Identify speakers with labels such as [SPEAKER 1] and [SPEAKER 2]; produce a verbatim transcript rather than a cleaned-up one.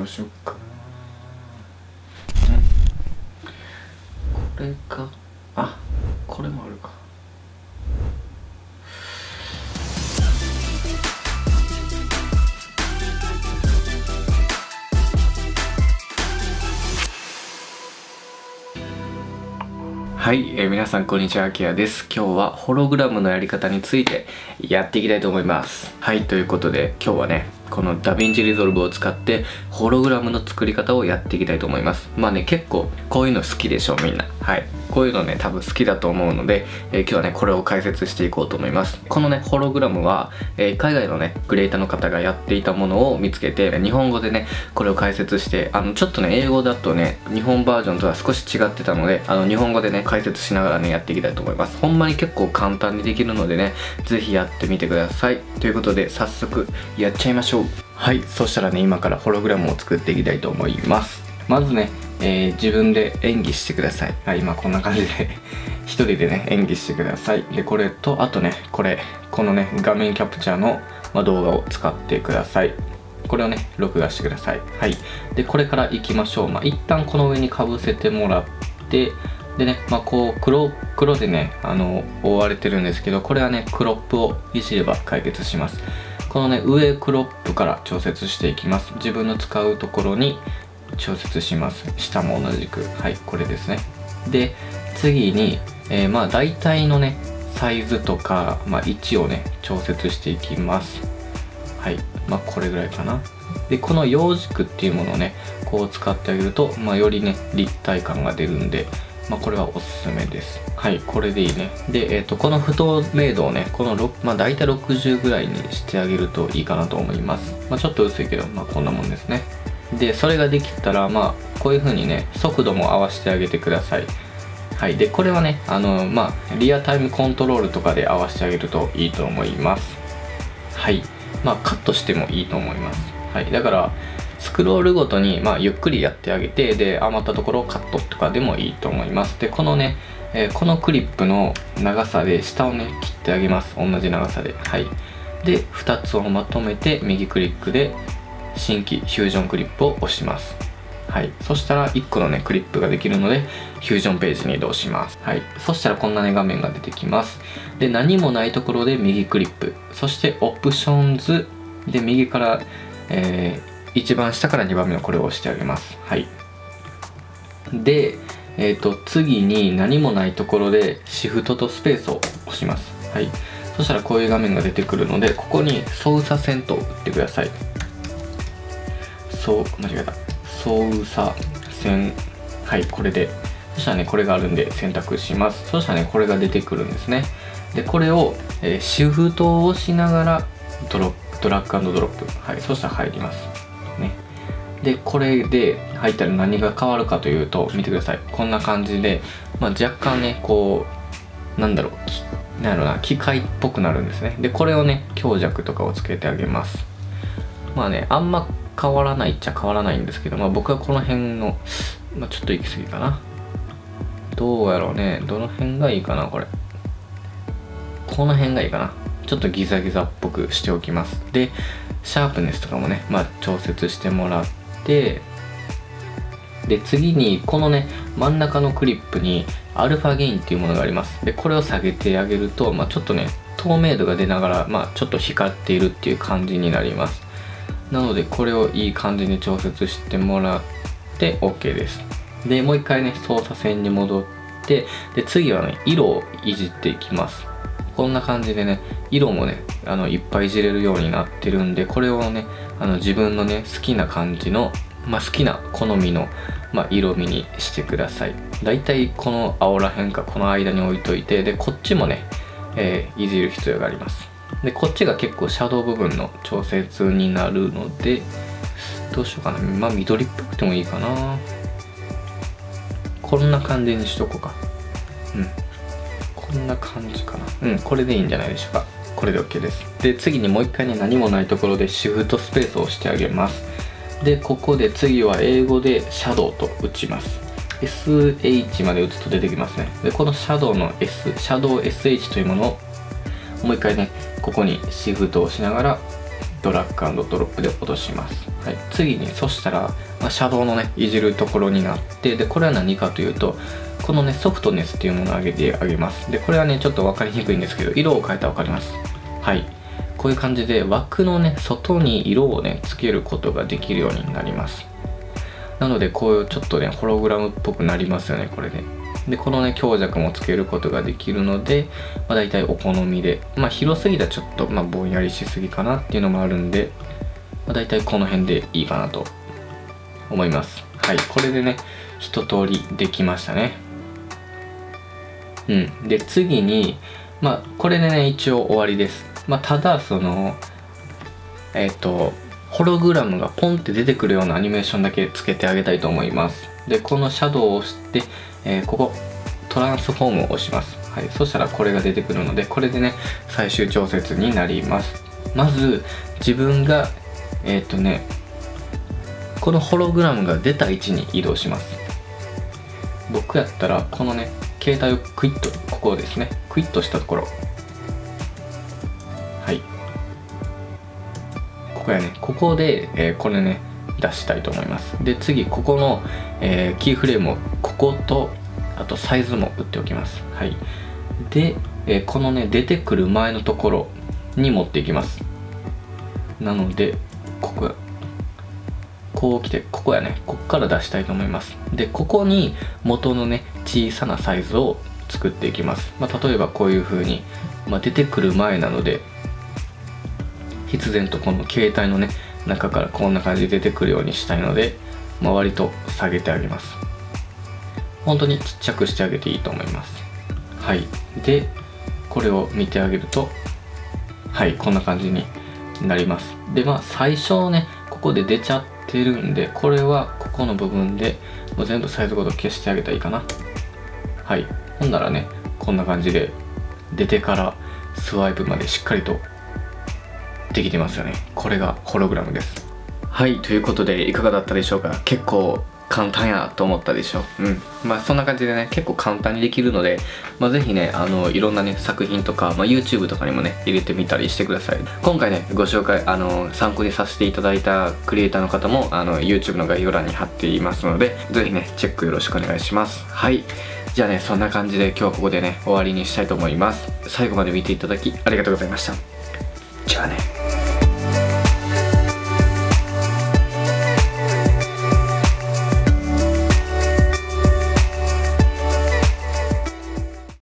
[SPEAKER 1] うしよっかな。これか、あ、これもあるか。はい、えー、皆さんこんにちは、あきらです。今日はホログラムのやり方についてやっていきたいと思います。はい、ということで今日はね、このダヴィンチリゾルブを使ってホログラムの作り方をやっていきたいと思います。まあね、結構こういうの好きでしょ、みんな。はい、こういうのね、多分好きだと思うので、えー、今日はね、これを解説していこうと思います。このね、ホログラムは、えー、海外のね、クリエイターの方がやっていたものを見つけて、日本語でね、これを解説して、あの、ちょっとね、英語だとね、日本バージョンとは少し違ってたので、あの、日本語でね、解説しながらね、やっていきたいと思います。ほんまに結構簡単にできるのでね、ぜひやってみてください。ということで、早速やっちゃいましょう。はい、そしたらね、今からホログラムを作っていきたいと思います。まずね、えー、自分で演技してください。はい、今こんな感じで一人でね、演技してください。で、これと、あとね、これ、このね、画面キャプチャーの、まあ、動画を使ってください。これをね、録画してください。はい。で、これから行きましょう。まあ、一旦この上にかぶせてもらって、でね、まあ、こう、黒、黒でね、あの、覆われてるんですけど、これはね、クロップをいじれば解決します。このね、上クロップから調節していきます。自分の使うところに調節します。下も同じく。はい、これですね。で、次に、えー、まあ、大体のね、サイズとか、まあ、位置をね、調節していきます。はい、まあ、これぐらいかな。で、この葉軸っていうものをね、こう使ってあげると、まあ、よりね、立体感が出るんで、まあ、これはおすすめです。はい、これでいいね。で、えっと、この不透明度をね、この、まあ、大体ろくじゅうぐらいにしてあげるといいかなと思います。まあ、ちょっと薄いけど、まあ、こんなもんですね。で、それができたら、まあ、こういう風にね、速度も合わせてあげてください。はい、で、これはね、あの、まあ、リアタイムコントロールとかで合わせてあげるといいと思います。はい、まあ、カットしてもいいと思います。はい、だから、スクロールごとに、まあ、ゆっくりやってあげて、で、余ったところをカットとかでもいいと思います。で、このね、えー、このクリップの長さで下をね、切ってあげます。同じ長さで。はい。で、ふたつをまとめて、右クリックで、新規フュージョンクリップを押します。はい。そしたら、いっこのね、クリップができるので、フュージョンページに移動します。はい。そしたら、こんなね、画面が出てきます。で、何もないところで右クリップ。そして、オプションズ。で、右から、えー、一番下からにばんめのこれを押してあげます。はい。で、えっと、次に何もないところでシフトとスペースを押します。はい。そしたらこういう画面が出てくるので、ここに操作線と打ってください。そう、間違えた。操作線。はい、これで。そしたらね、これがあるんで選択します。そしたらね、これが出てくるんですね。で、これを、えー、シフトを押しながらドロップ、ドラッグ&ドロップ。はい、そしたら入ります。ね、でこれで入ったら何が変わるかというと、見てください。こんな感じで、まあ、若干ね、こうなんだろう、なんやろな、機械っぽくなるんですね。でこれをね、強弱とかをつけてあげます。まあね、あんま変わらないっちゃ変わらないんですけど、まあ、僕はこの辺の、まあ、ちょっと行き過ぎかな。どうやろうね、どの辺がいいかな。これこの辺がいいかな。ちょっとギザギザっぽくしておきます。でシャープネスとかもね、まあ、調節してもらって、で次にこのね、真ん中のクリップにアルファゲインっていうものがあります。でこれを下げてあげると、まあ、ちょっとね、透明度が出ながら、まあ、ちょっと光っているっていう感じになります。なのでこれをいい感じに調節してもらって OK です。でもう一回ね、操作線に戻って、で次はね、色をいじっていきます。こんな感じでね、色もね、あのいっぱいいじれるようになってるんで、これをね、あの自分のね、好きな感じの、まあ、好きな好みの、まあ、色味にしてください。だいたいこの青らへんかこの間に置いといて、でこっちもね、えー、いじる必要があります。でこっちが結構シャドウ部分の調節になるので、どうしようかな。まあ緑っぽくてもいいかな。こんな感じにしとこうか。うん、こんな感じかな。うん、これでいいんじゃないでしょうか。これで OK です。で次にもう一回ね、何もないところでシフトスペースを押してあげます。でここで次は英語でシャドウと打ちます。 エスエイチ まで打つと出てきますね。でこのシャドウの S、シャドウ エスエイチ というものをもう一回ね、ここにシフトを押しながらドラッグ&ドロップで落とします。 はい、次にそしたら、まあ、シャドウのねいじるところになって、でこれは何かというと、このねソフトネスっていうものを上げてあげます。でこれはねちょっと分かりにくいんですけど、色を変えたら分かります。はい、こういう感じで枠のね外に色をねつけることができるようになります。なのでこういうちょっとねホログラムっぽくなりますよね、これで。でこのね強弱もつけることができるので、まあ、大体お好みで、まあ広すぎたらちょっと、まあ、ぼんやりしすぎかなっていうのもあるんで、まあ、大体この辺でいいかなと思います。はい、これでね一通りできましたね。うん、で次にまあこれでね一応終わりです。まあただそのえっ、ー、とホログラムがポンって出てくるようなアニメーションだけつけてあげたいと思います。でこのシャドウを押して、えー、ここトランスフォームを押します。はい、そしたらこれが出てくるので、これでね最終調節になります。まず自分がえっ、ー、とねこのホログラムが出た位置に移動します。僕やったらこのね携帯をクイッと、ここですね、クイッとしたところ、はい、ここやね、ここで、えー、これね出したいと思います。で次ここの、えー、キーフレームをこことあとサイズも打っておきます。はい、で、えー、このね出てくる前のところに持っていきます。なのでこここう来て、ここやね、ここから出したいと思います。でここに元のね小さなサイズを作っていきます。まあ、例えばこういう風に、まあ、出てくる前なので必然とこの携帯のね中からこんな感じで出てくるようにしたいので、まあ、割と下げてあげます。本当にちっちゃくしてあげていいと思います。はい、でこれを見てあげると、はい、こんな感じになります。でまあ最初ねここで出ちゃってるんで、これはここの部分でもう全部サイズごと消してあげたらいいかな。はい、ほんならねこんな感じで出てからスワイプまでしっかりとできてますよね。これがホログラムです。はい、ということでいかがだったでしょうか。結構簡単やと思ったでしょ。うん、まあそんな感じでね結構簡単にできるので、まあ、ぜひねあのいろんなね作品とか、まあ、YouTube とかにもね入れてみたりしてください。今回ねご紹介あの参考にさせていただいたクリエイターの方もあの YouTube の概要欄に貼っていますので、ぜひねチェックよろしくお願いします。はい、じゃあねそんな感じで今日はここでね終わりにしたいと思います。最後まで見ていただきありがとうございました。じゃあね。